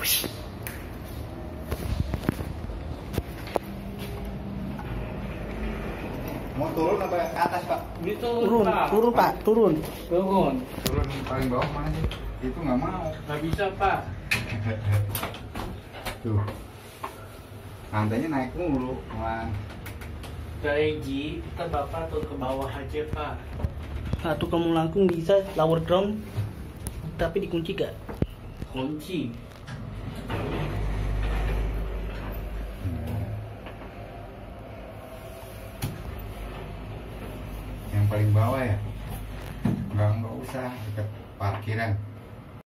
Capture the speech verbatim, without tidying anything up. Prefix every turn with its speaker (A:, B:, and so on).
A: Mau turun apa ke atas, Pak?
B: Ini turun,
C: Turun,
B: Pak.
C: turun Pak, turun.
B: Turun.
A: Turun paling bawah mana sih? Itu nggak mau.
B: Nggak bisa, Pak.
A: Tuh. Lantainya naik mulu, Bang.
B: Gaji, kita Bapak turun ke bawah aja, Pak.
C: Atau kamu langsung bisa lower ground, tapi dikunci gak?
B: Kunci.
A: Yang paling bawah ya? Nggak, nggak usah dekat parkiran.